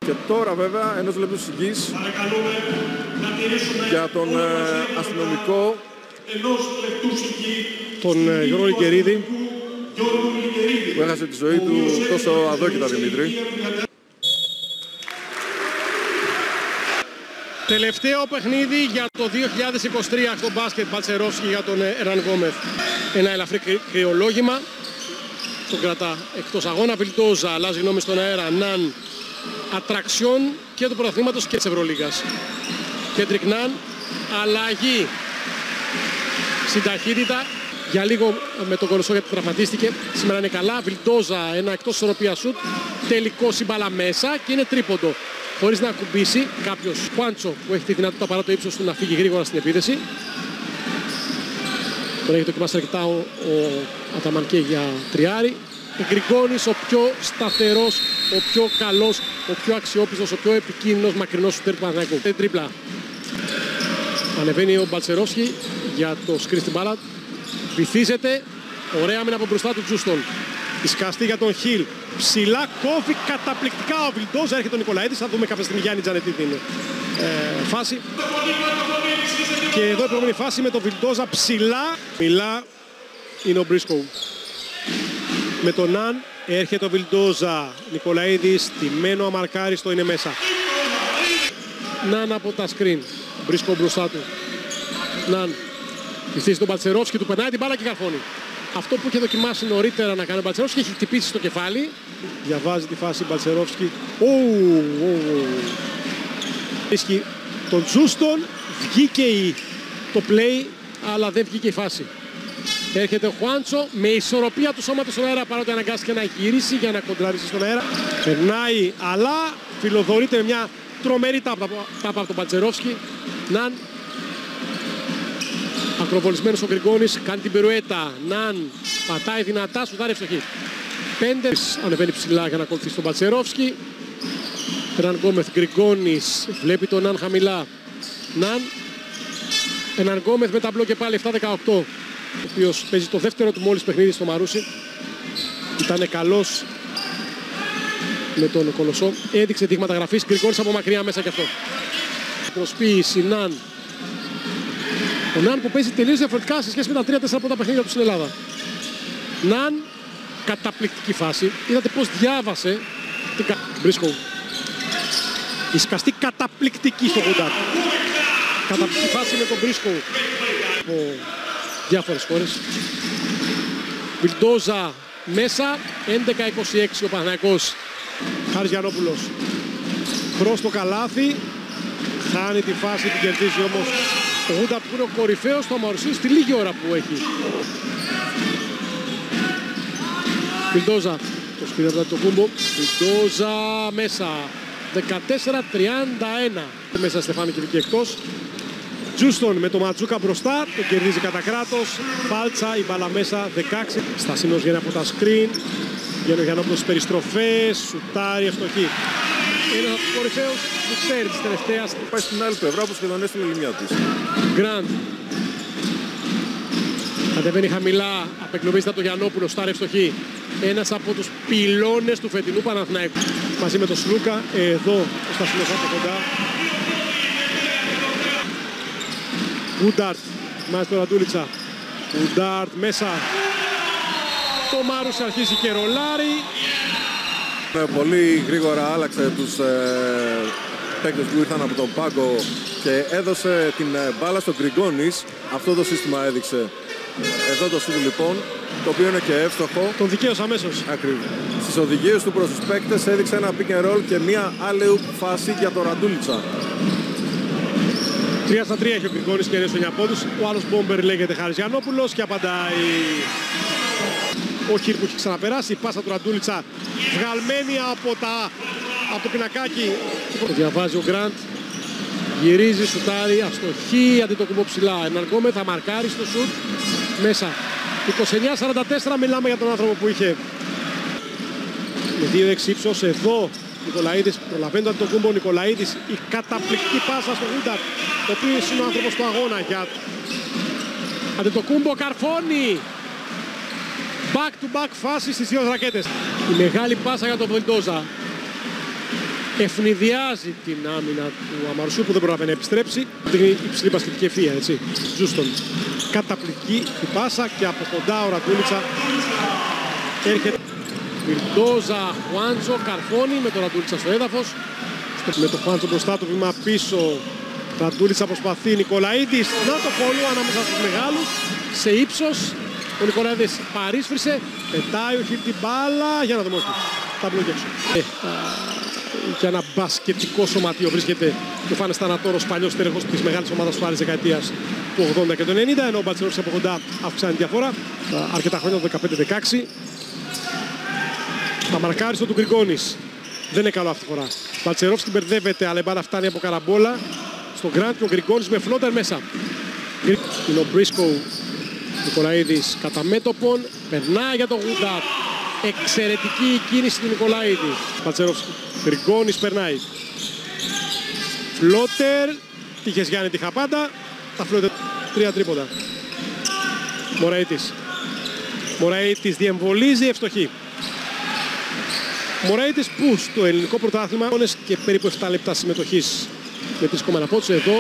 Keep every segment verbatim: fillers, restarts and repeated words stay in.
Και τώρα βέβαια ενός λεπτού συγγύης για τον ε, αστυνομικό, τον ε, Γιώργο Λικερίδη, που έχασε τη ζωή του τόσο αδόκητα, Δημήτρη. Τελευταίο παιχνίδι για το δύο χιλιάδες είκοσι τρία στο μπάσκετ Μπαλτσερόφσκι για τον Εράν Γκόμεθ. Ένα ελαφρύ κρυολόγημα. Τον κρατά εκτός αγώνα. Βιλντόζα αλλάζει γνώμη στον αέρα. Ναν, ατραξιόν και του πρωταθλήματος και της Ευρωλίγας. Κέντρικ Ναν, αλλαγή στην ταχύτητα. Για λίγο με τον Κολοσσό γιατί τραυματίστηκε. Σήμερα είναι καλά. Βιλντόζα, ένα εκτός ισορροπίας σουτ. Τελικό συμπάλα μέσα και είναι τρίποντο. Χωρίς να ακουμπήσει κάποιος Χουάντσο που έχει τη δυνατότητα παρά το ύψος του να φύγει γρήγορα στην επίθεση. Τώρα έχει δοκιμάσει αρκετά ο, ο Αταμανκέ για τριάρι. Ο Γκριγκόνης, ο πιο σταθερός, ο πιο καλός, ο πιο αξιόπιστος, ο πιο επικίνδυνος μακρινός σουτέρ του Παναθηναϊκού. Τρίπλα. Ανεβαίνει ο Μπαλτσερόφσκι για το σκριν στην μπάλα. Βυθίζεται. Ωραία μήνα από μπροστά του Τζούστον. Ισκαστή για τον Χιλ. Ψηλά κόβει καταπληκτικά ο Βιλντόζα. Έρχεται τον Νικολαίδης. Θα δούμε κάποια στιγμή Γιάννη Τζανετίδη είναι ε, φάση. Και εδώ η επόμενη φάση με τον Βιλντόζα ψηλά. Μιλά είναι ο Μπρίσκο. Με τον Ναν έρχεται ο Βιλντόζα. Νικολαίδης τιμένο αμαρκάριστο είναι μέσα. Ναν από τα σκριν. Μπρίσκο μπροστά του. Ναν. Βυθίζει τον Μπαλτσερόφσκι, του περνάει την μπάλα και καρφώνει. Αυτό που είχε δοκιμάσει νωρίτερα να κάνει ο Μπαλτσερόφσκι έχει χτυπήσει στο κεφάλι. Διαβάζει τη φάση Μπαλτσερόφσκι. Βρίσκει τον Τζούστον. Βγήκε η... το play, αλλά δεν βγήκε η φάση. Έρχεται ο Χουάντσο με ισορροπία του σώματος στον αέρα, παρότι αναγκάστηκε να γυρίσει για να κοντραρίσει στον αέρα. Περνάει, αλλά φιλοδορείται με μια τρομερή τάπα από τον Μπαλτσερόφσκι. Ναν. Ακροβολισμένος ο Γκριγκόνης, κάνει την πυρουέτα. Ναν πατάει δυνατά, σουτάρει ευστοχή. Πέντε ανεβαίνει ψηλά για να ακολουθήσει τον Μπαλτσερόφσκι. Εράν Γκόμεθ, Γκριγκόνης, βλέπει τον Ναν χαμηλά. Ναν. Εράν Γκόμεθ με ταμπλό και πάλι επτά δεκαοκτώ. Ο οποίος παίζει το δεύτερο του μόλις παιχνίδι στο Μαρούσι. Ήταν καλός με τον Κολοσσό. Έδειξε δείγματα γραφής. Γκριγκόνης από μακριά μέσα κι αυτό. Προσποίηση, Ναν. Ο Ναν που παίζει τελείως διαφορετικά σε σχέση με τα τρία τέσσερα πρώτα παιχνίδια του στην Ελλάδα. Ναν, καταπληκτική φάση. Είδατε πώς διάβασε την κα... Μπρίσκο. Ισκαστή καταπληκτική στο Γουντάρ. Καταπληκτική φάση με τον Μπρίσκο από διάφορες χώρες. Βιλντόζα μέσα, έντεκα είκοσι έξι ο Παναθηναϊκός. Χάρης Γιαννόπουλος προς το καλάθι. Χάνει τη φάση, την κερδίζει όμως ο Γούνταρτ που είναι ο κορυφαίος στο Μαρουσί στη λίγη ώρα που έχει. Βιλντόζα, το σκηνεύει το κούμπο. Βιλντόζα μέσα, δεκατέσσερα τριάντα ένα. Μέσα Στεφάνη και Βική εκτός. Τζούστον με το Ματζούκα μπροστά, το κερδίζει κατά κράτος. Φάλτσα, η μπάλα μέσα, δεκαέξι. Στασίνος βγαίνει από τα σκριν. Βγαίνει ο Γιαννόπουλος στις περιστροφές, σουτάρει, ευστοχή. Είναι από τους κορυφαίους σουτέρ της τελευταίας. Πάει στην άλλη πλευρά που σχεδόν έστειλε λιμιά της. Γκραντ. Κατεβαίνει χαμηλά, απεκλωβίζεται από τον Γιαννόπουλο, στάρε ευστοχή. Ένας από τους πυλώνες του φετινού Παναθηναϊκού. Μαζί με τον Σλούκα, εδώ ο Στασίνος από κοντά. Γουντάρτ, μάζει τον Ραντούλιτσα. Γουντάρτ μέσα. Το Μάρους αρχίζει και ρολάρει. Πολύ γρήγορα άλλαξε τους ε, παίκτες που ήρθαν από τον πάγκο και έδωσε την ε, μπάλα στον Γκριγκόνης. Αυτό το σύστημα έδειξε εδώ το σούτ λοιπόν, το οποίο είναι και εύστοχο. Τον δικαίωσε αμέσως. Ακριβώς. Στις οδηγίες του προς τους παίκτες έδειξε ένα pick and roll και μία alley-oop φάση για τον Ραντούλιτσα. τρία στα τρία έχει ο Γκριγκόνης και είναι στο εννιά πόντους. Ο άλλος μπόμπερ λέγεται Χάρης Γιαννόπουλος και απαντάει ο Χιρ που έχει ξαναπεράσει. Η πάσα του Ραντούλιτσα βγαλμένη από, τα, από το πινακάκι. Το διαβάζει ο Γκραντ. Γυρίζει, σουτάρει, αστοχή, αντιτοκουμπό ψηλά. Εράν Γκόμεθ θα μαρκάρει στο σουτ. Μέσα. είκοσι εννιά σαράντα τέσσερα, μιλάμε για τον άνθρωπο που είχε με δύο έξι ύψος. Εδώ Νικολαίδης προλαβαίνει το αντιτοκουμπό. Νικολαίδης, η καταπληκτική πάσα στο Γούνταρτ, ο οποίος είναι ο άνθρωπος του αγώνα για αντιτοκουμπό. Καρφώνει. Back to back φάση στις δύο ρακέτες. Η μεγάλη πάσα για τον Βιλντόζα. ευνηδιάζει την άμυνα του Αμαρουσίου που δεν προλαβαίνει να επιστρέψει. Δείχνει υψηλή μπασκετική ευθεία, έτσι. Ζούστον. Καταπληκτική η πάσα και από κοντά ο Ραντούλιτσα έρχεται. Βιρτόζα, Χουάντσο, καρφώνει με τον Ραντούλιτσα στο έδαφος. Με τον Χουάντσο μπροστά του, βήμα πίσω. Ραντούλιτσα προσπαθεί, Νικολαίδης. Να το φόλου ανάμεσα στους μεγάλους. Σε ύψος. Ο Νικολαίδης παρίσφρησε. Πετάει ο Χιλ την μπάλα. Για να δούμε όχι. Τα μπλοκ έξω. Ε, και ένα μπασκετικό σωματείο βρίσκεται και ο Φάνες Θανατόρος, παλιός στέλεχος της μεγάλης ομάδας του άλλης δεκαετίας του ογδόντα και του ενενήντα, ενώ ο Μπαλτσερόφσκι από κοντά αυξάνει τη διαφορά. Αρκετά χρόνια, το δεκαπέντε δεκαέξι. Αμαρκάριστο του Γκριγκόνης. Δεν είναι καλό αυτή τη φορά. Μπαλτσερόφσκι μπερδεύεται, αλλά η μπάλα φτάνει από καραμπόλα στον Γκραντ και ο Γκριγκόνης με φλότερ μέσα. Είναι ο Μπρίσκο Νικολαίδης κατά μέτωπον, περνάει για τον Γουντάτ. Εξαιρετική η κίνηση του Νικολαίδη. Μπαλτσερόφσκι. Γκριγκόνης περνάει. Φλότερ. Τύχες Γιάννη τη χαπάντα. Τα φλότερ. Τρία τρίποντα. Μωραΐτης. Μωραΐτης διεμβολίζει, ευστοχή. Μωραΐτης που στο ελληνικό πρωτάθλημα και περίπου επτά λεπτά συμμετοχής με τρία κόμμα ένα πόντους. Εδώ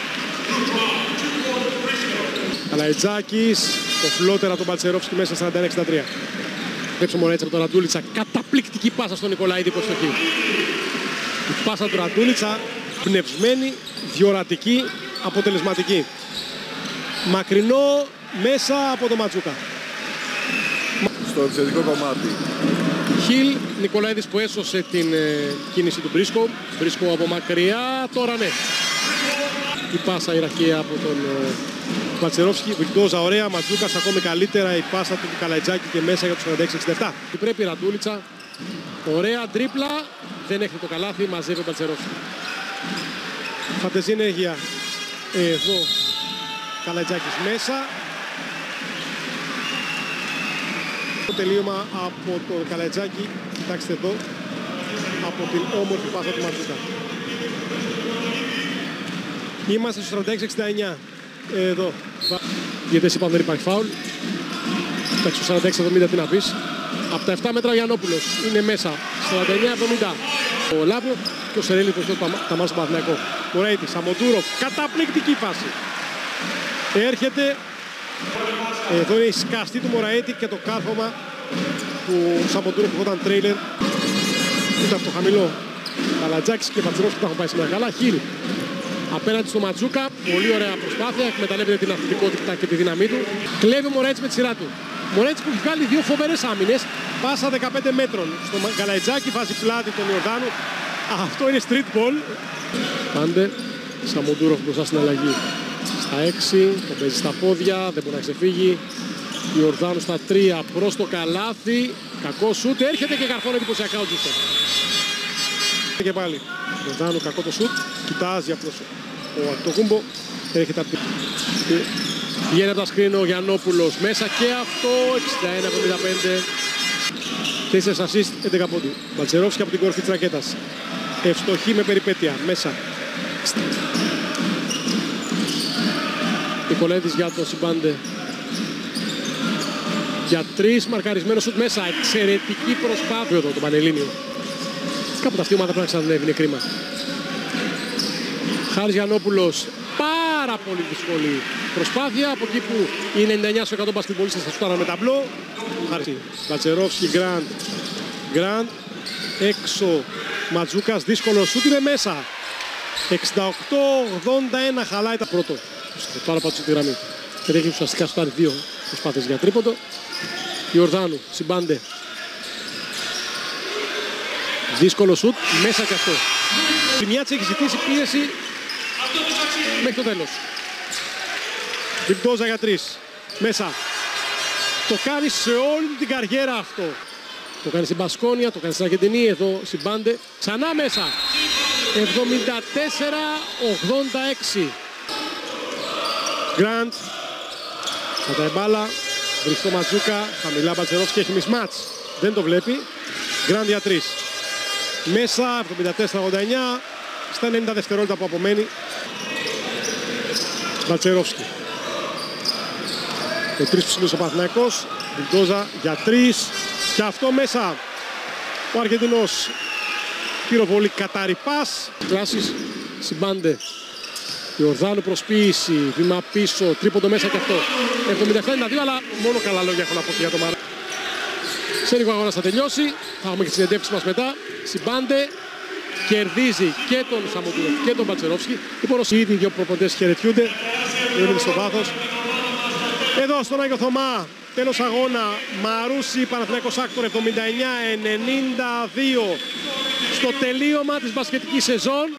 Καλαϊτζάκης. Το φλότερ από τον Μπαλτσερόφσκι μέσα σαράντα ένα εξήντα τρία. Βλέπει ο Μωραΐτης από τον Ραντούλιτσα. Καταπληκτική πάσα στον Νικολαίδη προς το χείλ. Η πάσα του Ραντούλιτσα πνευσμένη, διορατική, αποτελεσματική. Μακρινό μέσα από τον Ματζούκα. Στο επιθετικό κομμάτι. Χιλ, Νικολαίδης που έσωσε την ε, κίνηση του Μπρίσκο. Μπρίσκο από μακριά, τώρα ναι. Η πάσα ιεραρχία από τον ε, Μπαλτσερόφσκι. Βιρτόζα ωραία, Ματζούκας ακόμη καλύτερα. Η πάσα του Καλαϊτζάκη και μέσα για το σαράντα έξι εξήντα επτά. Και πρέπει η Ραντούλιτσα. Ωραία τρίπλα. Δεν έχει το καλάθι, μαζεύει ο Μπαλτσερόφσκι. Φαντεζή ενέργεια. Εδώ Καλαϊτζάκης μέσα. Το τελείωμα από το Καλαϊτζάκη. Κοιτάξτε εδώ. Από την όμορφη πάσα του Ματζούκα. Είμαστε στο σαράντα έξι εξήντα εννιά. Εδώ. Γιατί εσύ είπαμε δεν υπάρχει φάουλ. Εντάξει, στο σαράντα έξι εβδομήντα τι να πεις. Από τα επτά μέτρα ο Γιαννόπουλος είναι μέσα. σαράντα εννιά εβδομήντα. Ο Λάβρο και ο Σερέλη που έχει τα μάτια στο Παναθηναϊκό. Μωραΐτης, Αμοντούροφ, καταπληκτική φάση. Έρχεται. Εδώ είναι η σκαστή του Μωραΐτη και το κάρφωμα του Σαμοντούροφ που ήταν τρέιλερ. Ήταν αυτό χαμηλό. Καλατζάκης και Μπαλτσερόφσκι που τα έχουν πάει σήμερα καλά. Χιλ απέναντι στο Ματζούκα. Πολύ ωραία προσπάθεια. Εκμεταλλεύεται την αθλητικότητα και τη δύναμή του. Κλέβει ο Μωραΐτης με τη σειρά του. Μωραΐτης που έχει βγάλει δύο φοβερές άμυνες. Πάσα δεκαπέντε μέτρων. Στο Καλαϊτζάκη βάζει πλάτη τον Ιορδάνου. Αυτό είναι street ball. Πάντε. Σαμοντούροφ μπροστά στην αλλαγή. Στα έξι. Τον παίζει στα πόδια. Δεν μπορεί να ξεφύγει. Ιορδάνου στα τρία. Προς το καλάθι. Κακό σούτ. Έρχεται και καρφώνει εντυπωσιακά ο Τζούστον. Και πάλι. Ιορδάνου κακό το σούτ. Κοιτάζει απλώς ο Ακτοκούμπο. Έρχεται από την... Βγαίνει από τα σκριν ο Γιαννόπουλος. Μέσα και αυτό. εξήντα ένα εβδομήντα πέντε. τέσσερα assist, έντεκα πόντου. Μπαλτσερόφσκι από την κορυφή της ρακέτας. Ευστοχή με περιπέτεια. Μέσα. Νικολαίδης για το Σιμπάντε. Για τρεις, μαρκαρισμένο σουτ μέσα. Εξαιρετική προσπάθεια εδώ το Πανελλήνιο. Κάποτε αυτή η ομάδα πρέπει να ξανανεύει, είναι κρίμα. Χάρης Γιαννόπουλος. Πάρα πολύ δύσκολη προσπάθεια. Από εκεί που οι ενενήντα εννιά τοις εκατό μπασκετμπολίστες θα σουτάραν με ταμπλό. Χάρης. Μπαλτσερόφσκι, Γκραντ. Γκραντ. Έξω. Ματζούκας. Δύσκολο σουτ, είναι μέσα. εξήντα οκτώ ογδόντα ένα χαλάει τα πρώτο. Τώρα πάω στη γραμμή. Και έχει ουσιαστικά σουτάρει δύο προσπάθειες για τρίποντο. Ιορδάνου. Σιμπάντε. Δύσκολο σουτ. Μέσα και αυτό. Η μια της έχει ζητήσει πίεση μέχρι το τέλος. Βιρτόζα για τρεις. Μέσα. Το κάνει σε όλη την καριέρα αυτό. Το κάνει στην Μπασκόνια, το κάνει στην Αργεντινή. Εδώ Σιμπάντε. Ξανά μέσα. εβδομήντα τέσσερα ογδόντα έξι. Γκραντ. Πατάει μπάλα. Βρίσκω Ματζούκα. Χαμηλά Μπαλτσερόφσκι, έχει μισμάτς. Δεν το βλέπει. Γκραντ για τρεις. Μέσα. εβδομήντα τέσσερα ογδόντα εννιά. Στα ενενήντα δευτερόλεπτα που απομένει. Μπαλτσερόφσκι. Ο τρεις ψηλός ο Παναθηναϊκός. Βιρτόζα για τρεις. Και αυτό μέσα. Ο Αργεντινός. Πυροβολή Καταρυπάς. Κλάσεις, Σιμπάντε. Ιορδάνου προσποίηση, βήμα πίσω, τρίποντο μέσα και αυτό. εβδομήντα επτά ενενήντα δύο, αλλά μόνο καλά λόγια έχω να πω για το Μαρά. Σε λίγο αγώνας θα τελειώσει, θα έχουμε και τις συνεντεύξεις μας μετά. Σιμπάντε κερδίζει και τον Σαμοντούροφ και τον Μπατσερόφσκι. Λοιπόν, όσοι ήδη οι δύο προπονητές χαιρετιούνται, είναι στο βάθος. Εδώ στον Άγιο Θωμά, τέλος αγώνα, Μαρούσι Παναθηναϊκός Άκτορ εβδομήντα εννιά ενενήντα δύο στο τελείωμα της μπασκετικής σεζόν.